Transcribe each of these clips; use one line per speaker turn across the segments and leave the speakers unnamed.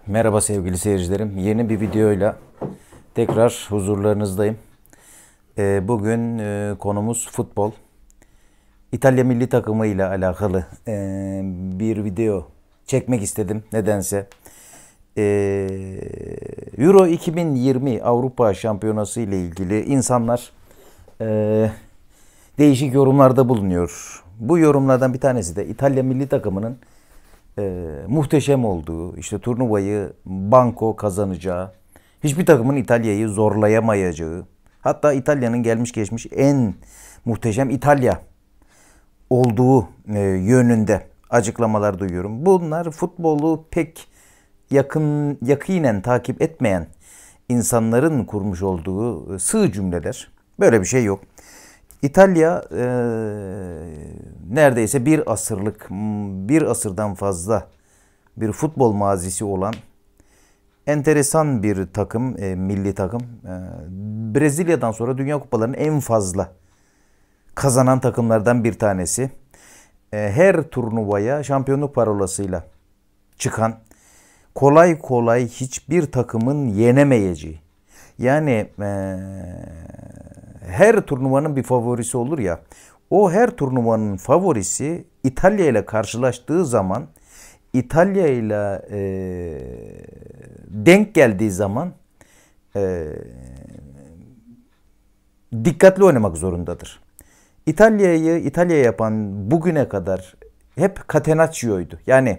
Merhaba sevgili seyircilerim. Yeni bir videoyla tekrar huzurlarınızdayım. Bugün konumuz futbol. İtalya milli takımı ile alakalı bir video çekmek istedim nedense. Euro 2020 Avrupa Şampiyonası ile ilgili insanlar değişik yorumlarda bulunuyor. Bu yorumlardan bir tanesi de İtalya milli takımının muhteşem olduğu, işte turnuvayı banko kazanacağı, hiçbir takımın İtalya'yı zorlayamayacağı, hatta İtalya'nın gelmiş geçmiş en muhteşem İtalya olduğu yönünde açıklamalar duyuyorum. Bunlar futbolu pek yakinen takip etmeyen insanların kurmuş olduğu sığ cümleler. Böyle bir şey yok. İtalya neredeyse bir asırdan fazla bir futbol mazisi olan enteresan bir takım, milli takım. Brezilya'dan sonra Dünya Kupalarının en fazla kazanan takımlardan bir tanesi. Her turnuvaya şampiyonluk parolasıyla çıkan, kolay kolay hiçbir takımın yenemeyeceği. Yani her turnuvanın bir favorisi olur ya. O her turnuvanın favorisi İtalya ile karşılaştığı zaman, İtalya ile denk geldiği zaman dikkatli oynamak zorundadır. İtalya'yı İtalya yapan bugüne kadar hep Catenaccio'ydu. Yani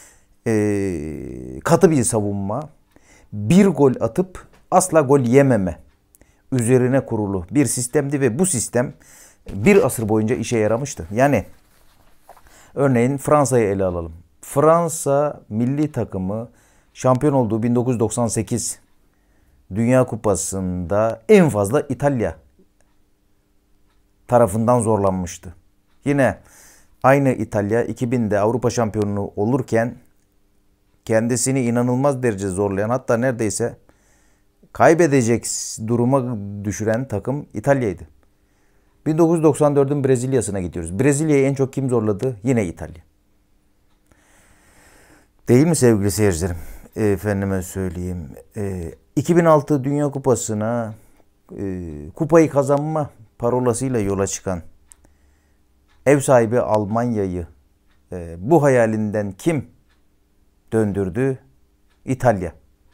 katı bir savunma, bir gol atıp asla gol yememe üzerine kurulu bir sistemdi ve bu sistem bir asır boyunca işe yaramıştı. Yani örneğin Fransa'yı ele alalım. Fransa milli takımı şampiyon olduğu 1998 Dünya Kupası'nda en fazla İtalya tarafından zorlanmıştı. Yine aynı İtalya 2000'de Avrupa şampiyonu olurken kendisini inanılmaz derece zorlayan, hatta neredeyse kaybedecek duruma düşüren takım İtalya'ydı. 1994'ün Brezilya'sına gidiyoruz. Brezilya'yı en çok kim zorladı? Yine İtalya. Değil mi sevgili seyircilerim? Efendime söyleyeyim. 2006 Dünya Kupası'na kupayı kazanma parolasıyla yola çıkan ev sahibi Almanya'yı bu hayalinden kim döndürdü? İtalya.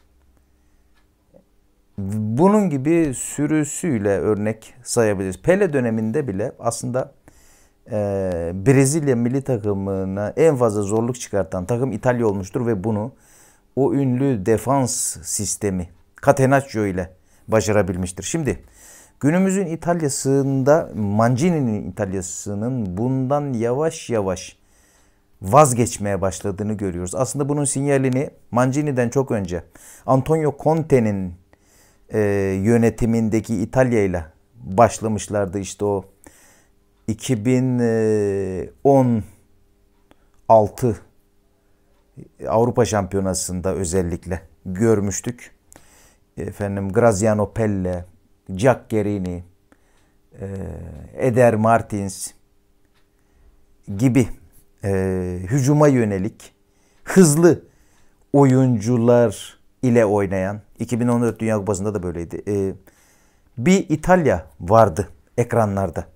Bunun gibi sürüsüyle örnek sayabiliriz. Pele döneminde bile aslında Brezilya milli takımına en fazla zorluk çıkartan takım İtalya olmuştur ve bunu o ünlü defans sistemi Catenaccio ile başarabilmiştir. Şimdi günümüzün İtalya'sında Mancini'nin İtalya'sının bundan yavaş yavaş vazgeçmeye başladığını görüyoruz. Aslında bunun sinyalini Mancini'den çok önce Antonio Conte'nin yönetimindeki İtalya ile başlamışlardı. İşte o 2016 Avrupa Şampiyonası'nda özellikle görmüştük. Graziano Pelle, Giaccherini, Eder Martins gibi hücuma yönelik hızlı oyuncular ile oynayan, 2014 Dünya Kupası'nda da böyleydi, bir İtalya vardı ekranlarda.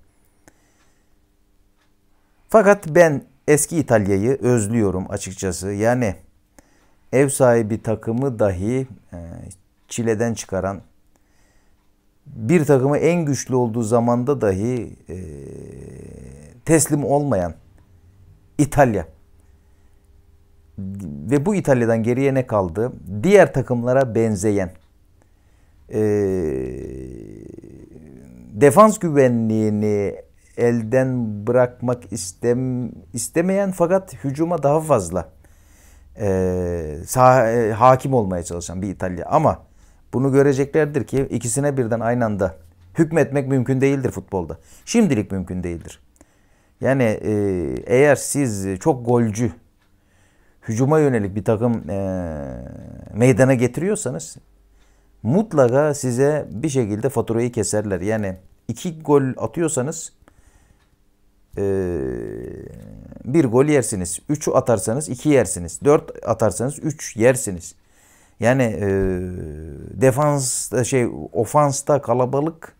Fakat ben eski İtalya'yı özlüyorum açıkçası. Yani ev sahibi takımı dahi çileden çıkaran, bir takımı en güçlü olduğu zamanda dahi teslim olmayan İtalya. Ve bu İtalya'dan geriye ne kaldı? Diğer takımlara benzeyen, defans güvenliğini elden bırakmak istemeyen fakat hücuma daha fazla hakim olmaya çalışan bir İtalya. Ama bunu göreceklerdir ki ikisine birden aynı anda hükmetmek mümkün değildir futbolda. Şimdilik mümkün değildir. Yani eğer siz çok golcü, hücuma yönelik bir takım meydana getiriyorsanız mutlaka size bir şekilde faturayı keserler. Yani 2 gol atıyorsanız bir gol yersiniz. 3 atarsanız 2 yersiniz. 4 atarsanız 3 yersiniz. Yani defans ofansta kalabalık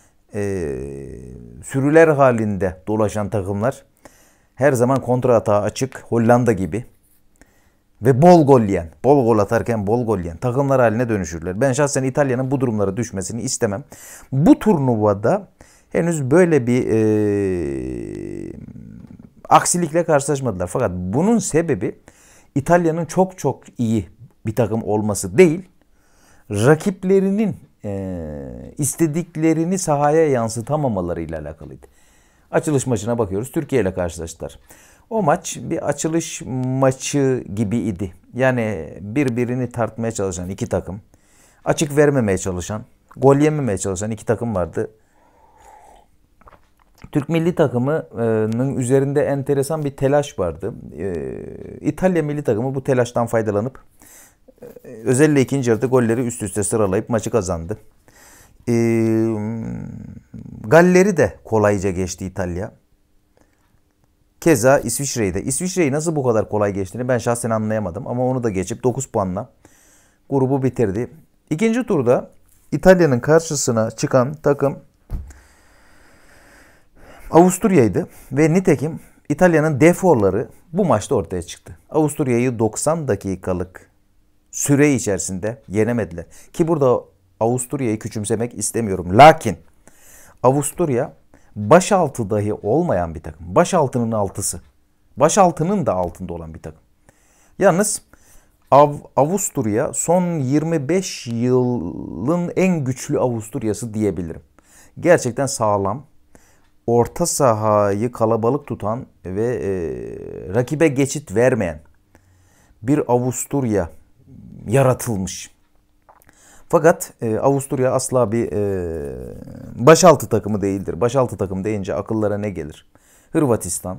sürüler halinde dolaşan takımlar her zaman kontra atağa açık, Hollanda gibi ve bol gol yiyen, bol gol atarken bol gol yiyen takımlar haline dönüşürler. Ben şahsen İtalya'nın bu durumlara düşmesini istemem. Bu turnuvada henüz böyle bir aksilikle karşılaşmadılar. Fakat bunun sebebi İtalya'nın çok çok iyi bir takım olması değil, rakiplerinin istediklerini sahaya yansıtamamalarıyla alakalıydı. Açılış maçına bakıyoruz. Türkiye ile karşılaştılar. O maç bir açılış maçı gibiydi. Yani birbirini tartmaya çalışan iki takım, açık vermemeye çalışan, gol yememeye çalışan iki takım vardı. Türk milli takımının üzerinde enteresan bir telaş vardı. İtalya milli takımı bu telaştan faydalanıp özellikle ikinci yarıda golleri üst üste sıralayıp maçı kazandı. Galler'i de kolayca geçti İtalya. Keza İsviçre'yi de. İsviçre'yi nasıl bu kadar kolay geçtiğini ben şahsen anlayamadım. Ama onu da geçip 9 puanla grubu bitirdi. İkinci turda İtalya'nın karşısına çıkan takım Avusturya'ydı. Ve nitekim İtalya'nın defoları bu maçta ortaya çıktı. Avusturya'yı 90 dakikalık süre içerisinde yenemediler. Ki burada Avusturya'yı küçümsemek istemiyorum. Lakin Avusturya başaltı dahi olmayan bir takım. Başaltının altısı. Başaltının da altında olan bir takım. Yalnız Avusturya son 25 yılın en güçlü Avusturya'sı diyebilirim. Gerçekten sağlam, orta sahayı kalabalık tutan ve rakibe geçit vermeyen bir Avusturya yaratılmış. Fakat Avusturya asla bir başaltı takımı değildir. Başaltı takım deyince akıllara ne gelir? Hırvatistan,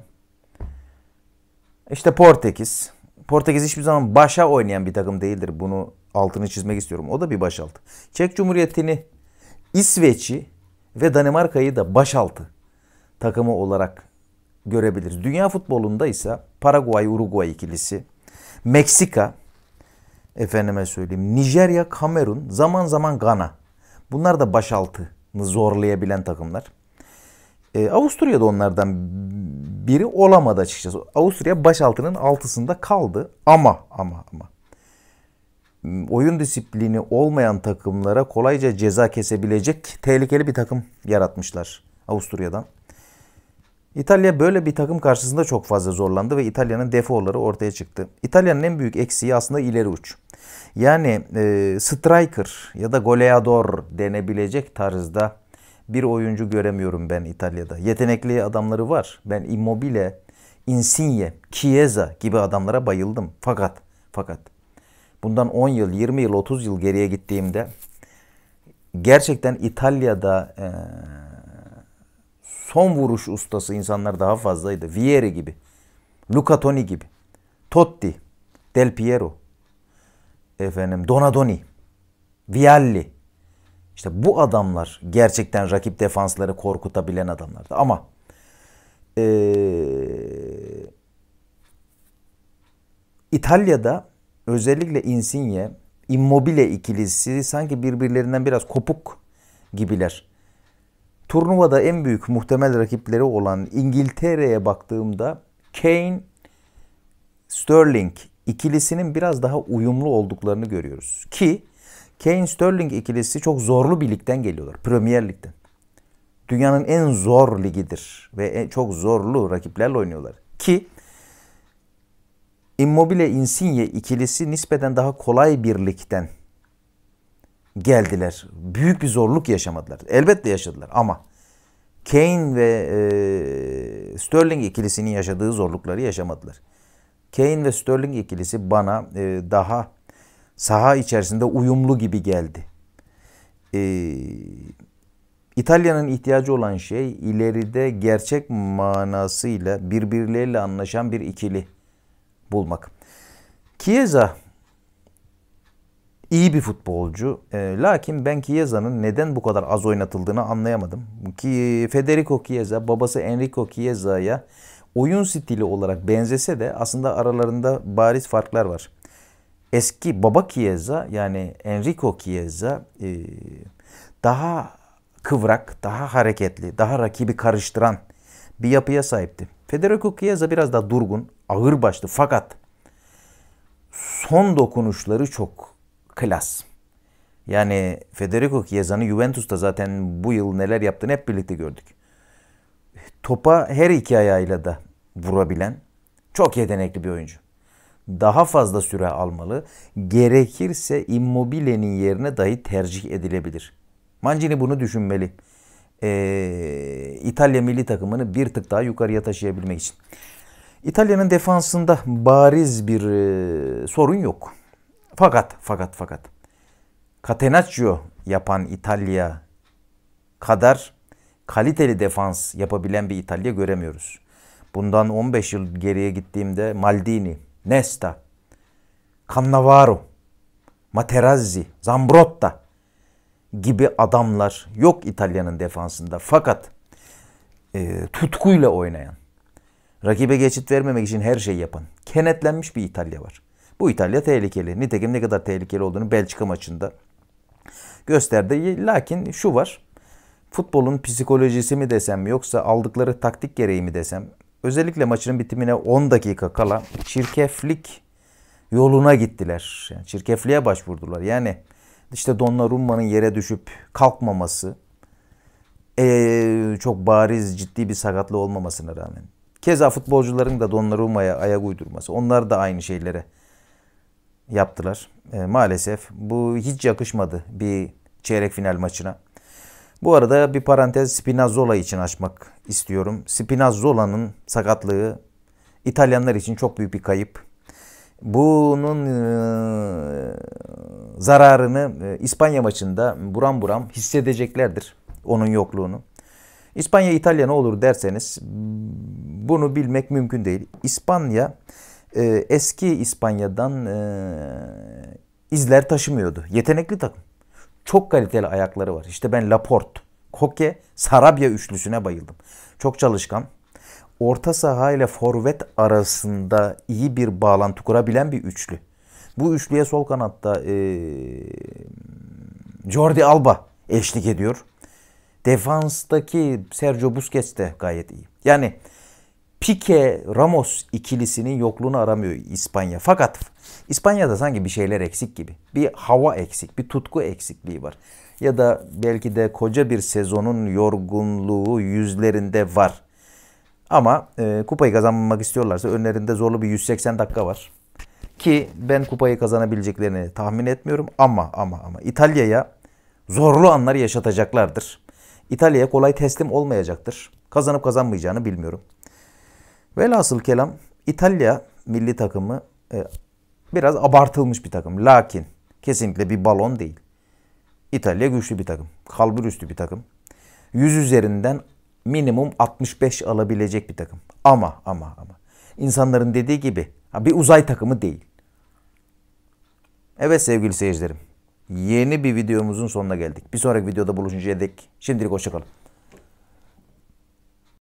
işte Portekiz. Portekiz hiçbir zaman başa oynayan bir takım değildir. Bunu altını çizmek istiyorum. O da bir başaltı. Çek Cumhuriyeti'ni, İsveç'i ve Danimarka'yı da başaltı takımı olarak görebiliriz. Dünya futbolunda ise Paraguay-Uruguay ikilisi, Meksika, efendime söyleyeyim, Nijerya, Kamerun, zaman zaman Gana. Bunlar da başaltını zorlayabilen takımlar. Avusturya da onlardan biri olamadı açıkçası. Avusturya başaltının altısında kaldı ama oyun disiplini olmayan takımlara kolayca ceza kesebilecek tehlikeli bir takım yaratmışlar Avusturya'dan. İtalya böyle bir takım karşısında çok fazla zorlandı ve İtalya'nın defoları ortaya çıktı. İtalya'nın en büyük eksiği aslında ileri uç. Yani striker ya da goleador denebilecek tarzda bir oyuncu göremiyorum ben İtalya'da. Yetenekli adamları var. Ben Immobile, Insigne, Chiesa gibi adamlara bayıldım. Fakat bundan 10 yıl, 20 yıl, 30 yıl geriye gittiğimde gerçekten İtalya'da son vuruş ustası insanlar daha fazlaydı. Vieri gibi, Luca Toni gibi, Totti, Del Piero, Donadoni, Vialli. İşte bu adamlar gerçekten rakip defansları korkutabilen adamlardı. Ama İtalya'da özellikle Insigne, Immobile ikilisi sanki birbirlerinden biraz kopuk gibiler. Turnuvada en büyük muhtemel rakipleri olan İngiltere'ye baktığımda Kane, Sterling ikilisinin biraz daha uyumlu olduklarını görüyoruz. Ki Kane-Sterling ikilisi çok zorlu bir ligden geliyorlar. Premier Lig'den. Dünyanın en zor ligidir ve çok zorlu rakiplerle oynuyorlar. Ki Immobile-Insigne ikilisi nispeten daha kolay bir ligden geldiler. Büyük bir zorluk yaşamadılar. Elbette yaşadılar ama Kane ve Sterling ikilisinin yaşadığı zorlukları yaşamadılar. Kane ve Sterling ikilisi bana daha saha içerisinde uyumlu gibi geldi. İtalya'nın ihtiyacı olan şey ileride gerçek manasıyla birbirleriyle anlaşan bir ikili bulmak. Chiesa iyi bir futbolcu. Lakin ben Chiesa'nın neden bu kadar az oynatıldığını anlayamadım. Ki Federico Chiesa, babası Enrico Chiesa'ya oyun stili olarak benzese de aslında aralarında bariz farklar var. Eski baba Chiesa yani Enrico Chiesa daha kıvrak, daha hareketli, daha rakibi karıştıran bir yapıya sahipti. Federico Chiesa biraz daha durgun, ağırbaşlı fakat son dokunuşları çok klas. Yani Federico Chiesa'nın Juventus'ta zaten bu yıl neler yaptığını hep birlikte gördük. Topa her iki ayağıyla da vurabilen çok yetenekli bir oyuncu. Daha fazla süre almalı. Gerekirse Immobile'nin yerine dahi tercih edilebilir. Mancini bunu düşünmeli. İtalya milli takımını bir tık daha yukarıya taşıyabilmek için. İtalya'nın defansında bariz bir sorun yok. Fakat Catenaccio yapan İtalya kadar kaliteli defans yapabilen bir İtalya göremiyoruz. Bundan 15 yıl geriye gittiğimde Maldini, Nesta, Cannavaro, Materazzi, Zambrotta gibi adamlar yok İtalya'nın defansında. Fakat tutkuyla oynayan, rakibe geçit vermemek için her şeyi yapan, kenetlenmiş bir İtalya var. Bu İtalya tehlikeli. Nitekim ne kadar tehlikeli olduğunu Belçika maçında gösterdi. Lakin şu var, futbolun psikolojisi mi desem yoksa aldıkları taktik gereği mi desem, özellikle maçın bitimine 10 dakika kala çirkeflik yoluna gittiler. Yani çirkefliğe başvurdular. Yani işte Donnarumma'nın yere düşüp kalkmaması, çok bariz ciddi bir sakatlığı olmamasına rağmen. Keza futbolcuların da Donnarumma'ya ayak uydurması. Onlar da aynı şeylere yaptılar. Maalesef bu hiç yakışmadı bir çeyrek final maçına. Bu arada bir parantez Spinazzola için açmak istiyorum. Spinazzola'nın sakatlığı İtalyanlar için çok büyük bir kayıp. Bunun zararını İspanya maçında buram buram hissedeceklerdir. Onun yokluğunu. İspanya İtalya ne olur derseniz bunu bilmek mümkün değil. İspanya eski İspanya'dan izler taşımıyordu. Yetenekli takım. Çok kaliteli ayakları var. İşte ben Laporte, Koke, Sarabia üçlüsüne bayıldım. Çok çalışkan. Orta saha ile forvet arasında iyi bir bağlantı kurabilen bir üçlü. Bu üçlüye sol kanatta Jordi Alba eşlik ediyor. Defanstaki Sergio Busquets de gayet iyi. Yani Pique Ramos ikilisinin yokluğunu aramıyor İspanya. Fakat İspanya'da sanki bir şeyler eksik gibi. Bir hava eksik, bir tutku eksikliği var. Ya da belki de koca bir sezonun yorgunluğu yüzlerinde var. Ama kupayı kazanmak istiyorlarsa önlerinde zorlu bir 180 dakika var. Ki ben kupayı kazanabileceklerini tahmin etmiyorum. Ama İtalya'ya zorlu anlar yaşatacaklardır. İtalya'ya kolay teslim olmayacaktır. Kazanıp kazanmayacağını bilmiyorum. Velhasıl kelam İtalya milli takımı biraz abartılmış bir takım. Lakin kesinlikle bir balon değil. İtalya güçlü bir takım. Kalburüstü bir takım. 100 üzerinden minimum 65 alabilecek bir takım. Ama insanların dediği gibi bir uzay takımı değil. Evet sevgili seyircilerim. Yeni bir videomuzun sonuna geldik. Bir sonraki videoda buluşuncaya dek şimdilik hoşça kalın.